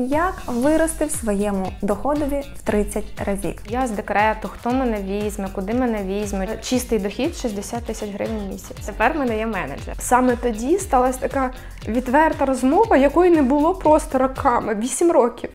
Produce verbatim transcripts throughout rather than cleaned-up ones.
як вирости в своєму доходові в тридцять разів. Я з декрету, хто мене візьме, куди мене візьме. Чистий дохід шістдесят тисяч гривень в місяць. Тепер в мене є менеджер. Саме тоді сталася така відверта розмова, якої не було просто роками. Вісім років.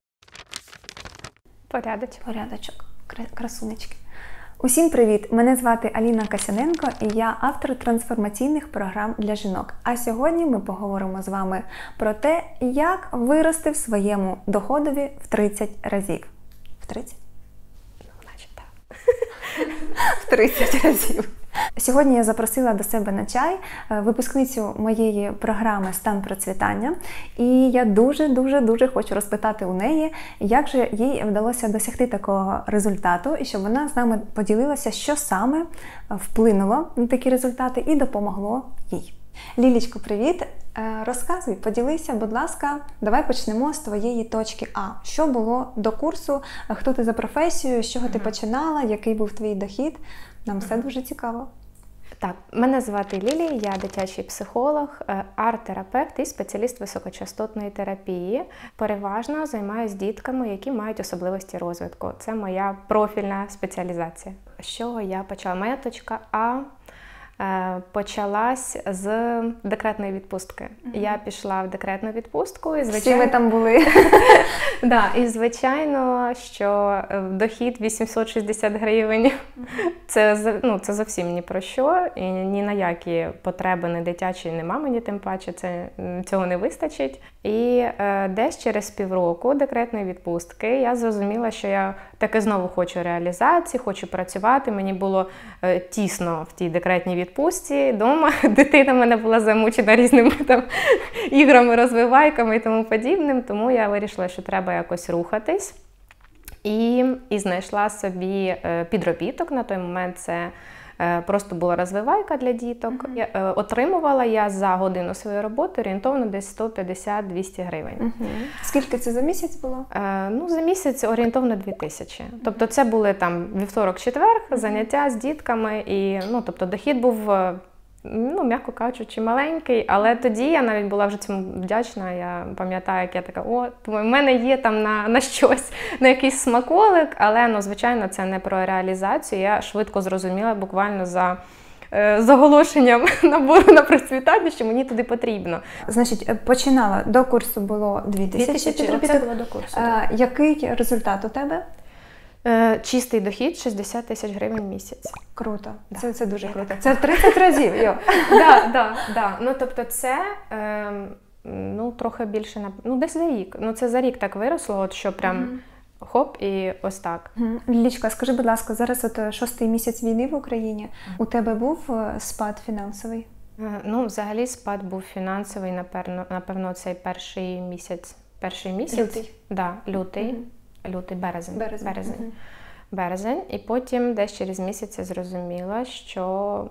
Порядочок. Порядочок. Красунечки. Усім привіт! Мене звати Аліна Касяненко і я автор трансформаційних програм для жінок. А сьогодні ми поговоримо з вами про те, як вирости в своєму доходові в тридцять разів. В тридцять? Ну, значить так. В тридцять разів. Сьогодні я запросила до себе на чай випускницю моєї програми «Стан процвітання». І я дуже-дуже-дуже хочу розпитати у неї, як же їй вдалося досягти такого результату, і щоб вона з нами поділилася, що саме вплинуло на такі результати і допомогло їй. Лілічко, привіт! Розказуй, поділися, будь ласка, давай почнемо з твоєї точки А. Що було до курсу, хто ти за професією, з чого ти починала, який був твій дохід? Нам все дуже цікаво. Так, мене звати Лілія, я дитячий психолог, арт-терапевт і спеціаліст високочастотної терапії. Переважно займаюся дітками, які мають особливості розвитку. Це моя профільна спеціалізація. З чого я почала? Моя точка А почалась з декретної відпустки. Mm-hmm. Я пішла в декретну відпустку. І, звичайно... Всі ви там були. Да, і, звичайно, що дохід вісімсот шістдесят гривень, mm-hmm. це, ну, це зовсім ні про що. І ні на які потреби не дитячі, нема мені, тим паче, це, цього не вистачить. І е, десь через півроку декретної відпустки я зрозуміла, що я таки знову хочу реалізації, хочу працювати. Мені було е, тісно в тій декретній відпустці. Дома дитина в мене була замучена різними там іграми, розвивайками і тому подібним. Тому я вирішила, що треба якось рухатись. І, і знайшла собі е, підробіток. На той момент це просто була розвивайка для діток. Uh-huh. Я, е, отримувала я за годину своєї роботи орієнтовно десь сто п'ятдесят - двісті гривень. Uh-huh. Скільки це за місяць було? Е, ну, за місяць орієнтовно дві тисячі. Uh-huh. Тобто це були там вівторок-четверг, uh-huh. заняття з дітками. І, ну, тобто дохід був, ну, м'яко кажучи, маленький, але тоді я навіть була вже цьому вдячна. Я пам'ятаю, як я така, о, в мене є там на, на щось, на якийсь смаколик, але, ну, звичайно, це не про реалізацію. Я швидко зрозуміла, буквально за е, заголошенням набору на процвітання, що мені туди потрібно. Значить, починала, до курсу було дві тисячі. Це було до курсу. А, який результат у тебе? Чистий дохід шістдесят тисяч гривень в місяць. Круто. Да. Це, це дуже круто. Це в тридцять разів, йо. Да, да, да. Ну, тобто це, е, ну, трохи більше, на, ну, десь за рік. Ну, це за рік так виросло, от що прям mm-hmm. хоп, і ось так. Mm-hmm. Лілічка, скажи, будь ласка, зараз от шостий місяць війни в Україні. Mm-hmm. У тебе був спад фінансовий? Е, ну, взагалі спад був фінансовий, напевно, напевно, цей перший місяць. Перший місяць? Лютий. Да, лютий. Mm-hmm. Лютий, березень. Березень. Березень. Угу. Березень. І потім десь через місяць я зрозуміла, що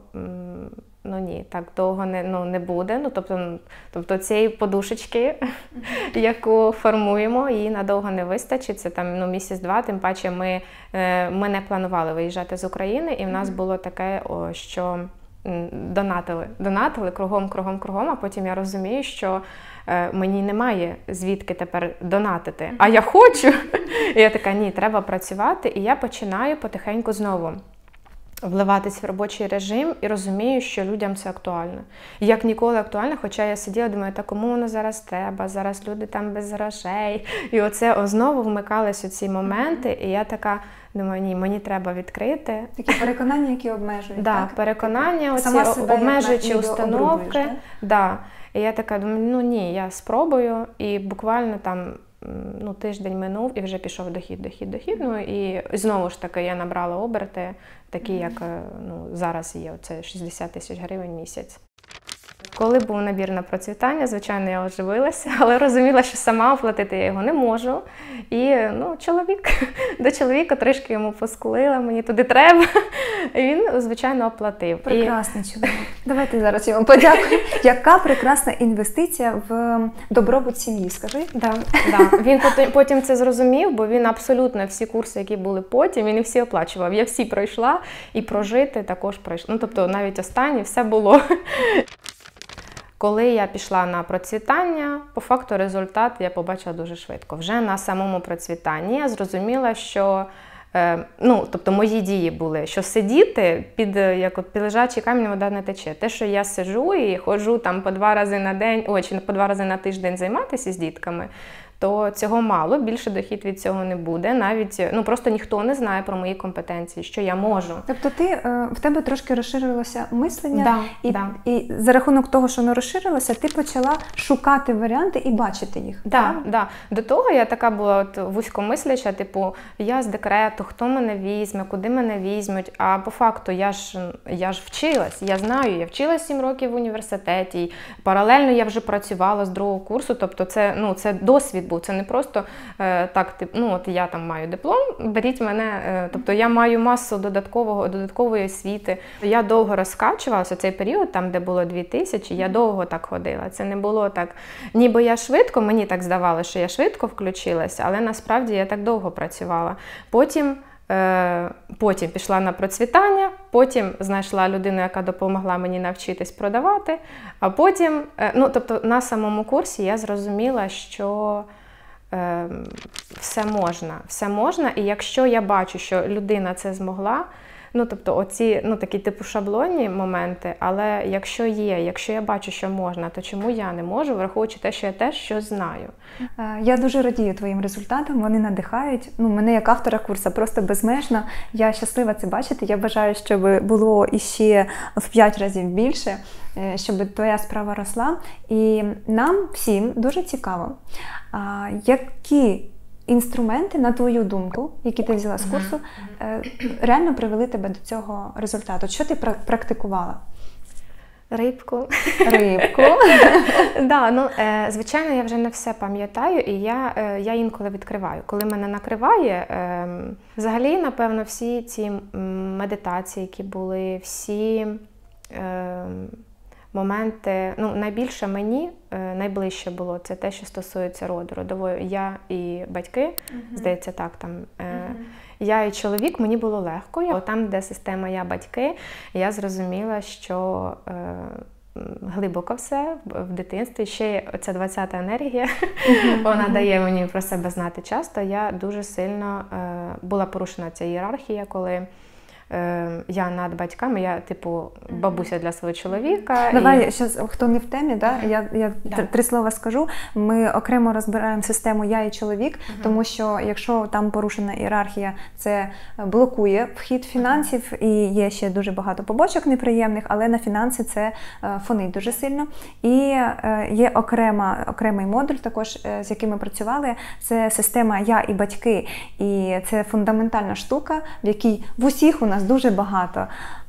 ну ні, так довго не, ну, не буде. Ну, тобто, тобто цієї подушечки, угу. яку формуємо, її надовго не вистачить. Це там, ну, місяць-два, тим паче ми, ми не планували виїжджати з України, і в нас було таке, о, що донатили, донатили кругом, кругом, кругом, а потім я розумію, що е, мені немає звідки тепер донатити, а я хочу. І я така, ні, треба працювати, і я починаю потихеньку знову вливатись в робочий режим і розумію, що людям це актуально. Як ніколи актуально, хоча я сиділа, думаю, та кому воно зараз треба, зараз люди там без грошей. І оце знову вмикалися ці моменти, і я така, думаю, ні, мені треба відкрити. Такі переконання, які обмежують, да, так? переконання, оці обмежуючі установки. Да. І я така, думаю, ну ні, я спробую, і буквально там ну, тиждень минув, і вже пішов дохід, дохід, дохід. Ну, і знову ж таки я набрала оберти, такі, як ну, зараз є, це шістдесят тисяч гривень в місяць. Коли був набір на процвітання, звичайно, я оживилася, але розуміла, що сама оплатити я його не можу. І, ну, чоловік, до чоловіка трішки йому поскулила, мені туди треба. І він, звичайно, оплатив. Прекрасний чоловік. Давайте зараз я вам подякую. Яка прекрасна інвестиція в добробут сім'ї, скажи? Да, да. Він потім це зрозумів, бо він абсолютно всі курси, які були потім, він і всі оплачував. Я всі пройшла, і прожити також пройшла. Ну, тобто, навіть останні, все було. Коли я пішла на процвітання, по факту результат я побачила дуже швидко. Вже на самому процвітанні я зрозуміла, що ну, тобто мої дії були, що сидіти під, як от, під лежачий камінь вода не тече. Те, що я сиджу і ходжу там по два рази на день, ой, чи по два рази на тиждень займатися з дітками, то цього мало, більше дохід від цього не буде. Навіть, ну, просто ніхто не знає про мої компетенції, що я можу. Тобто ти, в тебе трошки розширилося мислення, да, і, да. і за рахунок того, що воно розширилося, ти почала шукати варіанти і бачити їх. Да, да. До того я така була от вузькомисляча, типу, я з декрету, хто мене візьме, куди мене візьмуть, а по факту я ж, я ж вчилась, я знаю, я вчилась сім років в університеті, і паралельно я вже працювала з другого курсу, тобто це, ну, це досвід. Це не просто е, так, тип, ну от я там маю диплом, беріть мене, е, тобто я маю масу додаткового, додаткової освіти. Я довго розкачувалася, цей період, там де було дві тисячі, я довго так ходила. Це не було так, ніби я швидко, мені так здавалося, що я швидко включилася, але насправді я так довго працювала. Потім Потім пішла на процвітання, потім знайшла людину, яка допомогла мені навчитись продавати, а потім, ну, тобто на самому курсі я зрозуміла, що е, все можна, все можна, і якщо я бачу, що людина це змогла, ну, тобто оці, ну, такі типу шаблонні моменти, але якщо є, якщо я бачу, що можна, то чому я не можу, враховуючи те, що я теж щось знаю. Я дуже радію твоїм результатам, вони надихають. Ну, мене як автора курсу просто безмежно. Я щаслива це бачити. Я бажаю, щоб було іще в п'ять разів більше, щоб твоя справа росла. І нам всім дуже цікаво, які інструменти, на твою думку, які ти взяла з курсу, реально привели тебе до цього результату? Що ти практикувала? Рибку. Рибку. Да, ну, е, звичайно, я вже не все пам'ятаю, і я, е, я інколи відкриваю. Коли мене накриває, е, взагалі, напевно, всі ці медитації, які були, всі е, моменти, ну, найбільше мені, е, найближче було, це те, що стосується роду, родової. Я і батьки, uh-huh. здається, так, там, е, uh-huh. я і чоловік, мені було легко. Я, там, де система «я-батьки», я зрозуміла, що е, глибоко все в дитинстві. Ще ця двадцята енергія, uh-huh. вона дає мені про себе знати часто. Я дуже сильно е, була порушена ця ієрархія, коли я над батьками, я, типу, бабуся для свого чоловіка. Давай, і... щас, хто не в темі, да? я, я да. три слова скажу. Ми окремо розбираємо систему «я» і «чоловік», uh-huh. тому що якщо там порушена ієрархія, це блокує вхід фінансів, uh-huh. і є ще дуже багато побочок неприємних, але на фінанси це фонить дуже сильно. І є окрема, окремий модуль також, з яким ми працювали, це система «я» і «батьки». І це фундаментальна штука, в якій в усіх у нас дуже багато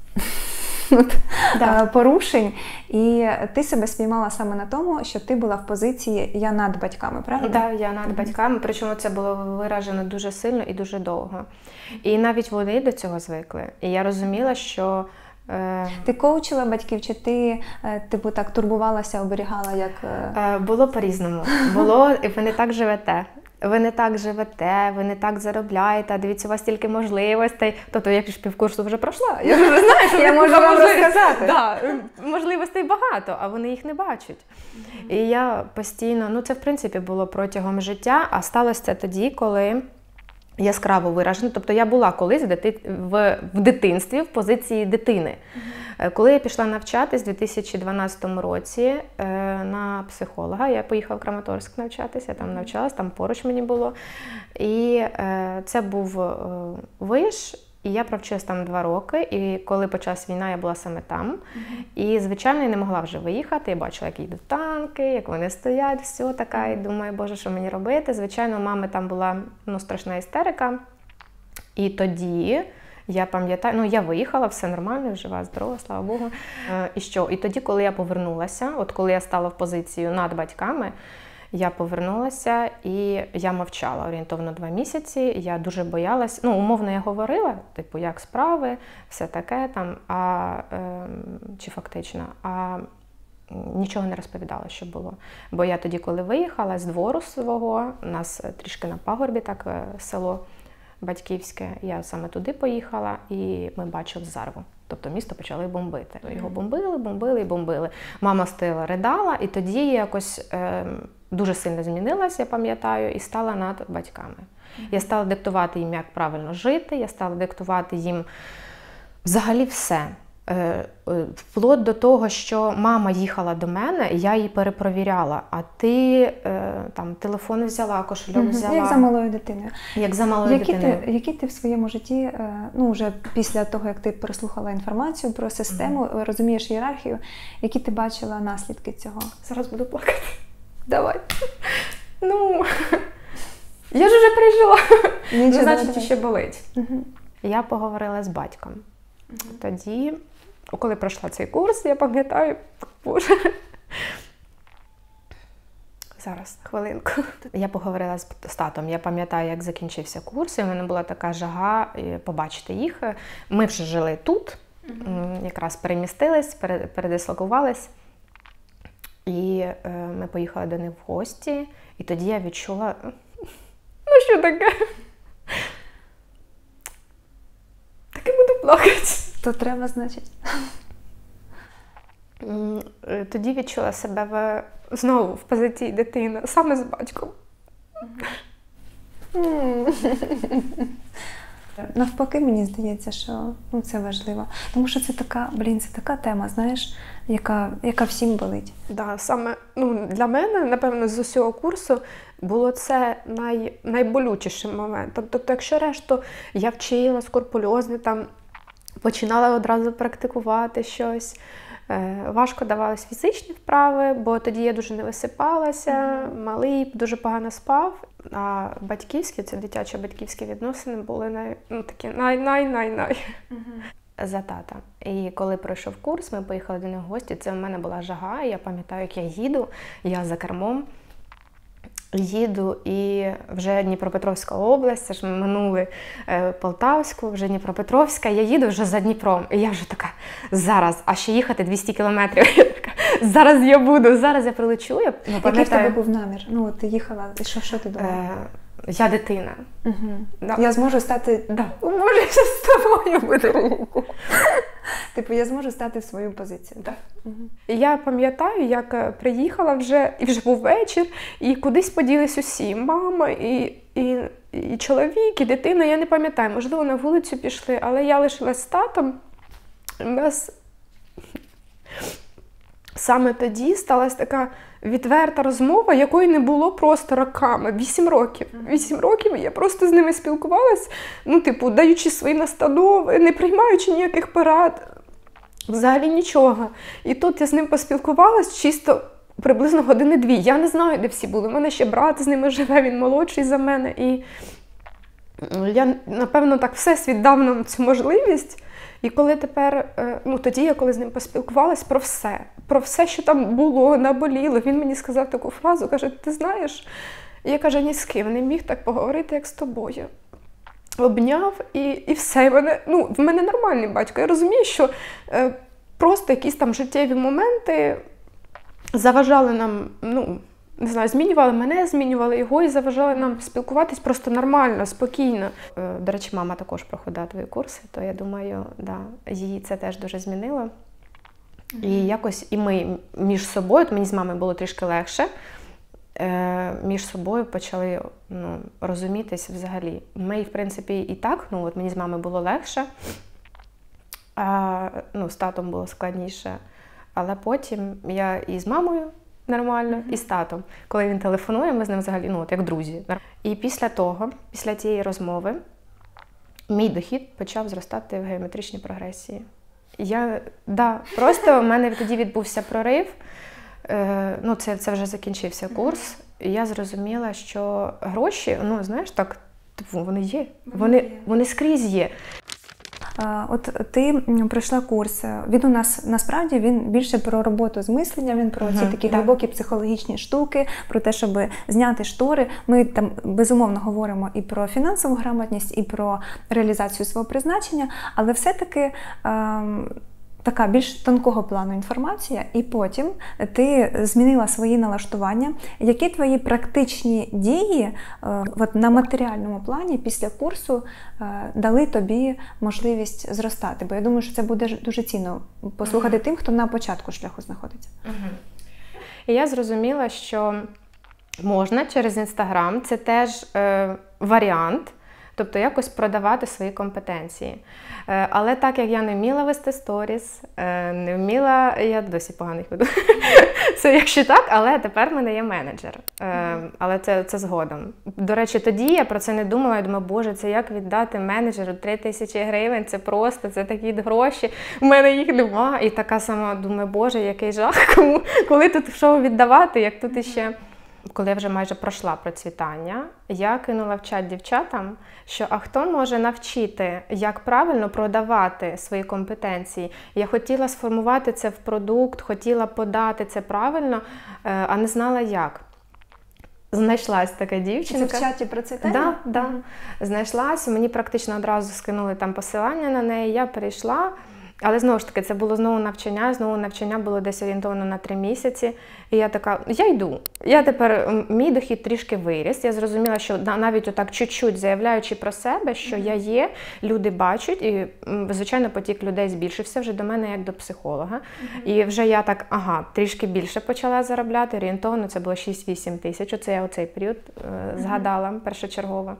да. порушень, і ти себе спіймала саме на тому, що ти була в позиції «я над батьками», правда? Так, да, я над mm-hmm. батьками, причому це було виражено дуже сильно і дуже довго. І навіть вони до цього звикли. І я розуміла, що... Е... Ти коучила батьків, чи ти, типу, так турбувалася, оберігала, як... Е, було по-різному. Було, і ви не так живете. Ви не так живете, ви не так заробляєте, дивіться, у вас стільки можливостей. Тобто я ж півкурсу вже пройшла, я вже знаю, що я можу вам розказати. Да, можливостей багато, а вони їх не бачать. Mm-hmm. І я постійно, ну це в принципі було протягом життя, а сталося це тоді, коли яскраво виражено. Тобто я була колись в, дити... в... в дитинстві в позиції дитини. Mm-hmm. Коли я пішла навчатись у дві тисячі дванадцятому році е, на психолога, я поїхала в Краматорськ навчатися, я там навчалась, там поруч мені було. І е, це був е, виш, і я провчилась там два роки, і коли почалась війна, я була саме там. Mm-hmm. І, звичайно, я не могла вже виїхати, я бачила, як їдуть танки, як вони стоять, все така, і думаю, боже, що мені робити. Звичайно, у мами там була, ну, страшна істерика. І тоді... Я пам'ятаю, ну я виїхала, все нормально, жива, здорова, слава Богу. Е, і що? І тоді, коли я повернулася, от коли я стала в позицію над батьками, я повернулася і я мовчала орієнтовно два місяці. Я дуже боялась, ну умовно я говорила, типу, як справи, все таке там, а, е, чи фактично, а нічого не розповідала, що було. Бо я тоді, коли виїхала з двору свого, у нас трішки на пагорбі, так, село батьківське, я саме туди поїхала, і ми бачили зарву. Тобто місто почали бомбити. Його бомбили, бомбили і бомбили. Мама стояла, ридала, і тоді якось е, дуже сильно змінилася, я пам'ятаю, і стала над батьками. Я стала диктувати їм, як правильно жити, я стала диктувати їм взагалі все. Вплоть до того, що мама їхала до мене, я її перепровіряла, а ти там телефон взяла, кошельок взяла. Як за малою дитиною. Як за малою які дитиною. Ти, які ти в своєму житті, ну вже після того, як ти переслухала інформацію про систему, mm-hmm. розумієш ієрархію, які ти бачила наслідки цього? Зараз буду плакати. Давай. Ну, я ж вже пережила. Ну, значить, ще болить. Mm-hmm. Я поговорила з батьком. Mm-hmm. Тоді, коли пройшла цей курс, я пам'ятаю, боже, зараз, хвилинку. Я поговорила з татом, я пам'ятаю, як закінчився курс, і в мене була така жага побачити їх. Ми вже жили тут, mm-hmm. якраз перемістились, передислокувались, і ми поїхали до них в гості, і тоді я відчула, ну що таке? Так і буду плакати. То треба, значить. Тоді відчула себе в, знову в позиції дитини, саме з батьком. Навпаки, мені здається, що ну, це важливо. Тому що це така, блін, це така тема, знаєш, яка, яка всім болить. Да, саме ну, для мене, напевно, з усього курсу було це най, найболючішим моментом. Тобто, якщо решту я вчила скрупульозно, там, починала одразу практикувати щось, важко давались фізичні вправи, бо тоді я дуже не висипалася, mm-hmm. малий дуже погано спав, а батьківські, це дитячо-батьківські відносини були най, ну, такі най-най-най-най mm-hmm. за тата. І коли пройшов курс, ми поїхали до них в гості, це в мене була жага, і я пам'ятаю, як я їду, я за кермом, їду, і вже Дніпропетровська область, це ж ми минули е, Полтавську, вже Дніпропетровська, я їду вже за Дніпром, і я вже така, зараз, а ще їхати двісті кілометрів, я така, зараз я буду, зараз я прилечу. Я, ну, який в тебе був намір? Ну, от ти їхала, і що, що ти думала? Е, я дитина. Угу. Да. Я зможу стати, да. може, з тобою буде руку. Типу, я зможу стати в свою позицію. Так. Угу. Я пам'ятаю, як приїхала вже, і вже був вечір, і кудись поділись усі. Мама, і, і, і чоловік, і дитина, я не пам'ятаю. Можливо, на вулицю пішли, але я лишилась з татом. У нас саме тоді сталася така відверта розмова, якої не було просто роками. Вісім років. Вісім років я просто з ними спілкувалась, ну, типу, даючи свої настанови, не приймаючи ніяких порад, взагалі нічого. І тут я з ним поспілкувалась чисто приблизно години-дві. Я не знаю, де всі були. У мене ще брат з ними живе, він молодший за мене. І я, напевно, так всесвіт дав нам цю можливість. І коли тепер, ну тоді я коли з ним поспілкувалась про все, про все, що там було, наболіло, він мені сказав таку фразу, каже, ти знаєш, я, каже, ні з ким не міг так поговорити, як з тобою. Обняв і, і все. І мене, ну, в мене нормальний батько. Я розумію, що е, просто якісь там життєві моменти заважали нам, ну, не знаю, змінювали мене, змінювали його і заважали нам спілкуватись просто нормально, спокійно. До речі, мама також проходила твої курси, то я думаю, да, її це теж дуже змінило. Mm-hmm. І якось і ми між собою, мені з мамою було трішки легше, е, між собою почали ну, розумітись взагалі. Ми, в принципі, і так, ну от мені з мамою було легше, а ну, з татом було складніше. Але потім я і з мамою нормально, mm-hmm. і з татом. Коли він телефонує, ми з ним взагалі, ну, от як друзі. І після того, після тієї розмови, мій дохід почав зростати в геометричній прогресії. Я, да, просто в мене тоді відбувся прорив, е, ну, це, це вже закінчився курс, і я зрозуміла, що гроші, ну, знаєш, так, вони є, вони, вони скрізь є. От ти пройшла курс, він у нас, насправді, він більше про роботу з мисленням, він про uh-huh, ці такі так. глибокі психологічні штуки, про те, щоб зняти штори. Ми там, безумовно, говоримо і про фінансову грамотність, і про реалізацію свого призначення, але все-таки ем, така більш тонкого плану інформація, і потім ти змінила свої налаштування. Які твої практичні дії от, на матеріальному плані після курсу дали тобі можливість зростати? Бо я думаю, що це буде дуже цінно послухати тим, хто на початку шляху знаходиться. І я зрозуміла, що можна через Інстаграм, це теж е, варіант, тобто якось продавати свої компетенції. Е, але так як я не вміла вести сторіс, е, не вміла, я досі погано їх веду, це якщо так, але тепер в мене є менеджер. Е, але це, це згодом. До речі, тоді я про це не думала, я думала, боже, це як віддати менеджеру три тисячі гривень, це просто, це такі гроші, в мене їх нема. І така сама думаю, боже, який жах, кому, коли тут що віддавати, як тут іще... Коли я вже майже пройшла процвітання, я кинула в чат дівчатам, що а хто може навчити, як правильно продавати свої компетенції. Я хотіла сформувати це в продукт, хотіла подати це правильно, а не знала як. Знайшлась така дівчинка. Це в чаті процвітання? Так, да, да. Знайшлась, мені практично одразу скинули там посилання на неї, я перейшла. Але знову ж таки, це було знову навчання, знову навчання було десь орієнтовано на три місяці. І я така, я йду. Я тепер, мій дохід трішки виріс. Я зрозуміла, що навіть отак чуть-чуть заявляючи про себе, що я є, люди бачать, і, звичайно, потік людей збільшився вже до мене як до психолога. Mm-hmm. І вже я так, ага, трішки більше почала заробляти, орієнтовно це було шість-вісім тисяч. Оце я оцей період е, згадала mm-hmm. першочергово.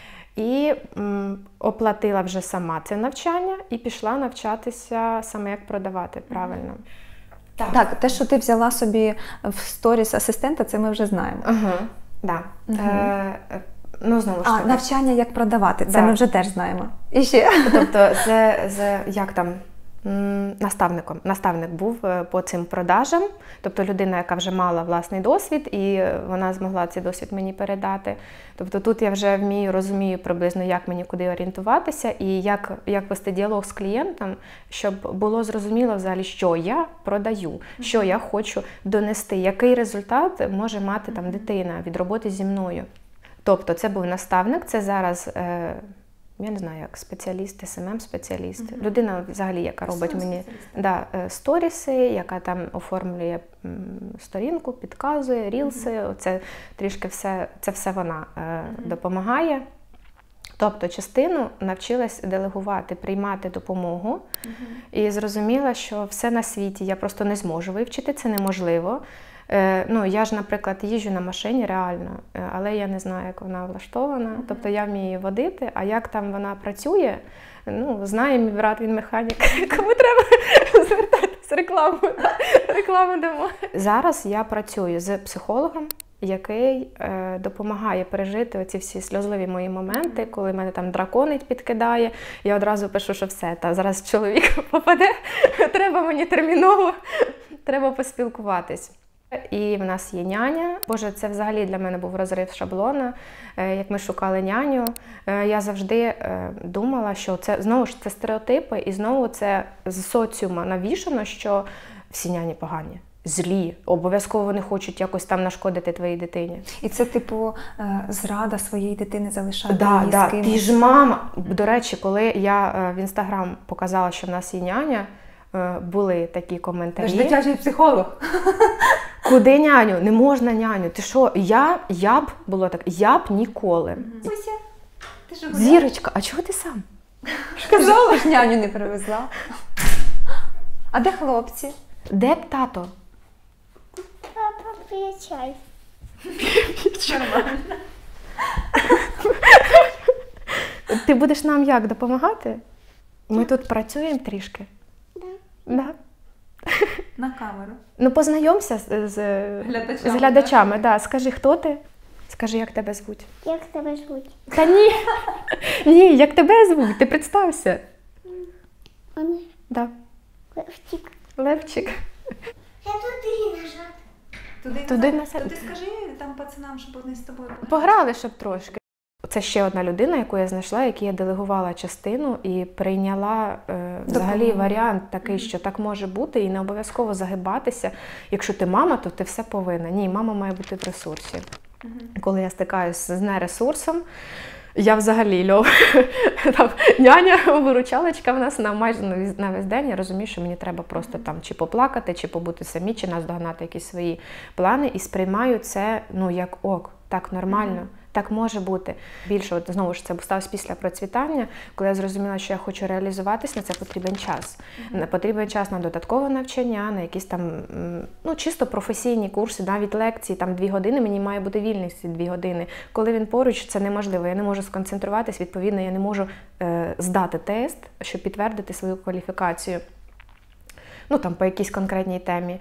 І м, оплатила вже сама це навчання і пішла навчатися саме як продавати правильно. Так, так, те, що ти взяла собі в сторіс асистента, це ми вже знаємо. Ага, да. Угу. Е, ну, знову ж а, таки. навчання як продавати, це да. ми вже теж знаємо. І ще. Тобто це, це як там? Наставником. Наставник був по цим продажам, тобто людина, яка вже мала власний досвід, і вона змогла цей досвід мені передати. Тобто тут я вже вмію, розумію приблизно, як мені куди орієнтуватися і як, як вести діалог з клієнтом, щоб було зрозуміло взагалі, що я продаю, що я хочу донести, який результат може мати там дитина від роботи зі мною. Тобто це був наставник, це зараз... Е- Я не знаю, як спеціаліст, ес ем ем-спеціаліст. Mm-hmm. Людина взагалі, яка робить мені да, сторіси, яка там оформлює сторінку, підказує, рілси. Mm-hmm. Це трішки все, це все вона е, mm-hmm. допомагає. Тобто частину навчилась делегувати, приймати допомогу. Mm-hmm. І зрозуміла, що все на світі я просто не зможу вивчити, це неможливо. Ну, я ж, наприклад, їжджу на машині реально, але я не знаю, як вона влаштована. Mm-hmm. Тобто я вмію її водити, а як там вона працює, ну, знає мій брат, він механік. Кому треба звертатись, рекламу, рекламу дамо. Зараз я працюю з психологом, який е, допомагає пережити оці всі сльозливі мої моменти, коли мене там драконить, підкидає. Я одразу пишу, що все, та зараз чоловік попаде, треба мені терміново, треба поспілкуватись. І в нас є няня. Боже, це взагалі для мене був розрив шаблона. Як ми шукали няню, я завжди думала, що це знову ж це стереотипи, і знову це з соціума навішано, що всі няні погані, злі, обов'язково вони хочуть якось там нашкодити твоїй дитині. І це, типу, зрада своєї дитини залишати да, її да. з кимось. Ти ж мама. До речі, коли я в Інстаграм показала, що в нас є няня, були такі коментарі. Ти ж дитячий психолог. Куди няню? Не можна няню. Ти що? Я, я б, було так, я б ніколи. Суся, ти ж Зірочка, а чого ти сам? Казала ж, няню не привезла. А де хлопці? Де б тато? Папа, п'є чай. Нормально. Ти будеш нам як, допомагати? Ми тут працюємо трішки. Да. Да. На камеру. Ну, познайомся з, з глядачами. З глядачами. Да. Скажи, хто ти? Скажи, як тебе звуть. Як тебе звуть? Та ні. Ні, як тебе звуть? Ти представся. Вони. Да. Левчик. Левчик. Я туди нажати. Туди, Туди назад? назад. То ти скажи там пацанам, щоб вони з тобою пограли. Пограли, щоб трошки. Це ще одна людина, яку я знайшла, якій я делегувала частину і прийняла е, взагалі Допомогу. варіант такий, mm-hmm. що так може бути, і не обов'язково загибатися. Якщо ти мама, то ти все повинна. Ні, мама має бути в ресурсі. Mm-hmm. Коли я стикаюся з нересурсом, Я взагалі льов. Там няня, виручалочка в нас на майже на весь день. Я розумію, що мені треба просто там чи поплакати, чи побути самі, чи наздогнати якісь свої плани. І сприймаю це, ну, як ок, так нормально. Так може бути. Більше, от, знову ж, це сталося після процвітання, коли я зрозуміла, що я хочу реалізуватись, на це потрібен час. Mm-hmm. Потрібен час на додаткове навчання, на якісь там, ну, чисто професійні курси, навіть лекції, там дві години, мені має бути вільний ці дві години. Коли він поруч, це неможливо. Я не можу сконцентруватись, відповідно, я не можу е, здати тест, щоб підтвердити свою кваліфікацію. Ну, там, по якійсь конкретній темі.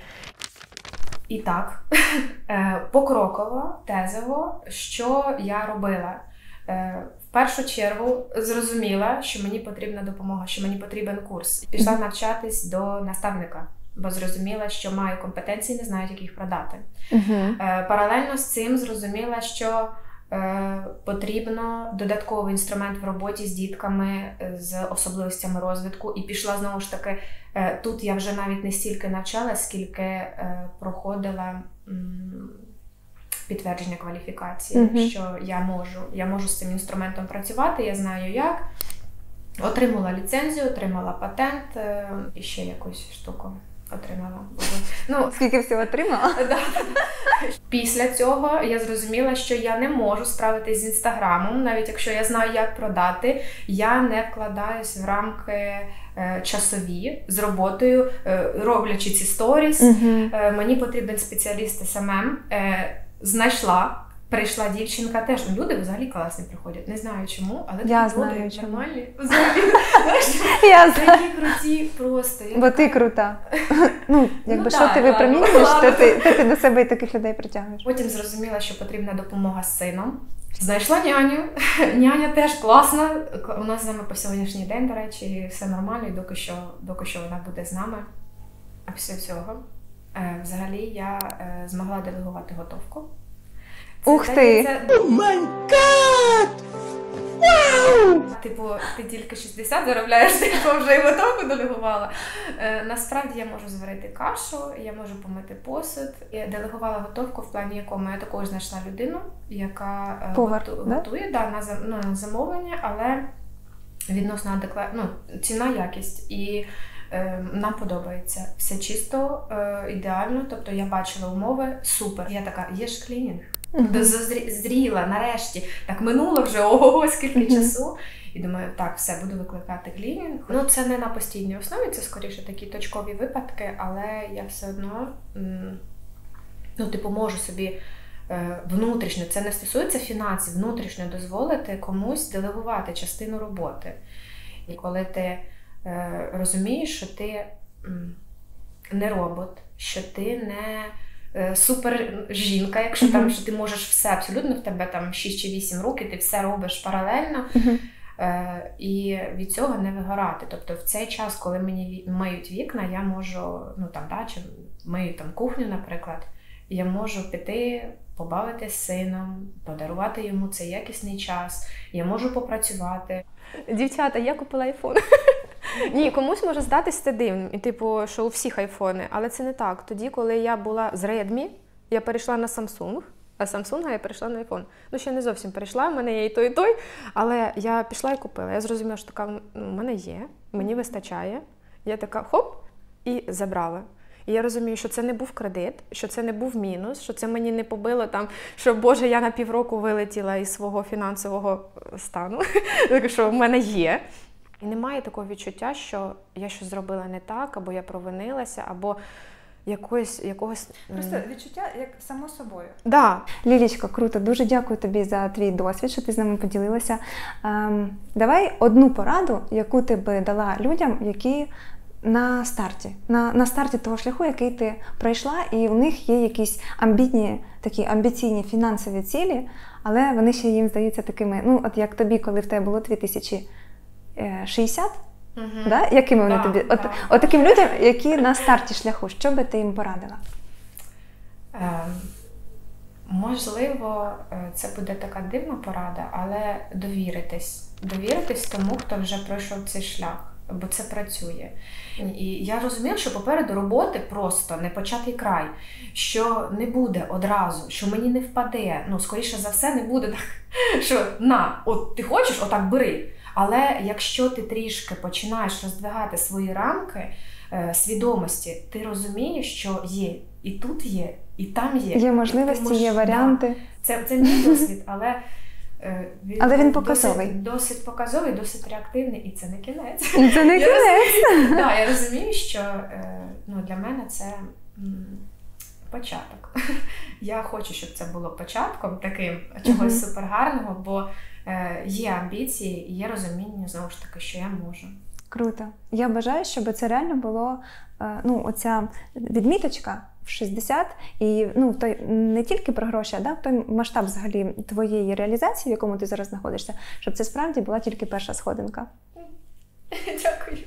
І так, покроково, тезово, що я робила. В першу чергу зрозуміла, що мені потрібна допомога, що мені потрібен курс. Пішла навчатись до наставника, бо зрозуміла, що маю компетенції, не знаю, як їх продати. Uh-huh. Паралельно з цим зрозуміла, що потрібно додатковий інструмент в роботі з дітками, з особливостями розвитку. І пішла, знову ж таки, тут я вже навіть не стільки навчала, скільки проходила підтвердження кваліфікації, mm-hmm. що я можу, я можу з цим інструментом працювати, я знаю як. Отримала ліцензію, отримала патент і ще якусь штуку отримала. Ну, скільки всього отримала? Після цього я зрозуміла, що я не можу справитись з Інстаграмом, навіть якщо я знаю, як продати, я не вкладаюсь в рамки е, часові з роботою, е, роблячи ці сторіс. Uh-huh. Е, мені потрібен спеціаліст ес ем ем. Е, знайшла. Прийшла дівчинка теж. Люди взагалі класні приходять. Не знаю чому, але я такі люди чому. Нормальні. Взагалі. Я такі круті просто. Я Бо така... ти крута. Ну, якби ну, що да, ти випромінюєш, то ти, ти, ти до себе і таких людей притягуєш. Потім зрозуміла, що потрібна допомога з сином. Знайшла няню. Няня теж класна. У нас з нами по сьогоднішній день, до речі, все нормально, і доки що, доки що вона буде з нами. А після цього, взагалі, я змогла делегувати готовку. Це, Ух ти! Це... О май гад! Вау! Типу, ти тільки шістдесят заробляєш, типу, вже і готовку делегувала. Е, насправді я можу зварити кашу, я можу помити посуд. Я делегувала готовку, в плані якому я також знайшла людину, яка е, Повар, готу, да? готує да, на, ну, на замовлення, але відносно адекватно, ну, ціна, якість. І е, нам подобається. Все чисто, е, ідеально, тобто я бачила умови, супер. Я така, є ж клінінг. Uh-huh. Зріла, нарешті. Так минуло вже ого-го, скільки uh-huh. часу. І думаю, так, все, буду викликати клінінг. Ну, це не на постійній основі, це скоріше такі точкові випадки, але я все одно, ну, типу, можу собі внутрішньо, це не стосується фінансів, внутрішньо дозволити комусь делегувати частину роботи. І коли ти розумієш, що ти не робот, що ти не супер жінка, якщо mm-hmm. там, що ти можеш все, абсолютно в тебе там шість чи вісім рук, і ти все робиш паралельно, mm-hmm. е, і від цього не вигорати. Тобто в цей час, коли мені миють вікна, я можу, ну там, да, чи мию там кухню, наприклад, я можу піти, побавити з сином, подарувати йому цей якісний час, я можу попрацювати. Дівчата, я купила айфон. Ні, комусь може здатись це дивним, і типу, що у всіх айфони, але це не так. Тоді, коли я була з Redmi, я перейшла на Samsung, а з Samsung я перейшла на iPhone. Ну, ще не зовсім перейшла, в мене є і той, і той, але я пішла і купила. Я зрозуміла, що така, ну, в мене є, мені вистачає. Я така, хоп, і забрала. І я розумію, що це не був кредит, що це не був мінус, що це мені не побило там, що, Боже, я на півроку вилетіла із свого фінансового стану, що в мене є. І немає такого відчуття, що я щось зробила не так, або я провинилася, або якогось... якогось... Просто відчуття як само собою. Да. Лілічко, круто, дуже дякую тобі за твій досвід, що ти з нами поділилася. Ем, давай одну пораду, яку ти би дала людям, які на старті, на, на старті того шляху, який ти пройшла, і у них є якісь амбітні, такі амбіційні фінансові цілі, але вони ще їм здаються такими, ну, от як тобі, коли в тебе було дві тисячі шістдесят, uh-huh. да? Якими вони да, тобі? Да, от, да. от таким людям, які на старті шляху, що би ти їм порадила? Ем, можливо, це буде така дивна порада, але довіритись. Довіритись тому, хто вже пройшов цей шлях. бо це працює. І я розумію, що попереду роботи просто не початий край, що не буде одразу, що мені не впаде, ну, скоріше за все, не буде так, що на, от ти хочеш, отак бери. Але якщо ти трішки починаєш роздвигати свої рамки е, свідомості, ти розумієш, що є, і тут є, і там є. Є можливості, можеш, є варіанти. Да, це, це мій досвід, але Він, Але він показовий. Досить, досить показовий, досить реактивний, і це не кінець. І це не кінець. Так, да, я розумію, що ну, для мене це м, початок. Я хочу, щоб це було початком таким чогось uh-huh. супергарного, бо е, є амбіції і є розуміння, знову ж таки, що я можу. Круто. Я бажаю, щоб це реально було, ну, оця відміточка в шістдесят, і ну, той, не тільки про гроші, а да, той масштаб взагалі твоєї реалізації, в якому ти зараз знаходишся, щоб це справді була тільки перша сходинка. Дякую.